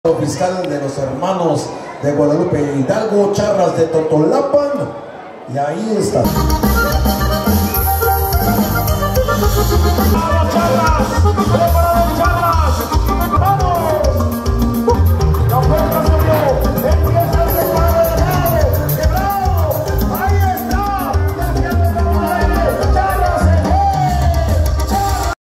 fiscal de los hermanos de Guadalupe Hidalgo, Charras de Totolapan, y ahí está. ¡Vamos, Charras!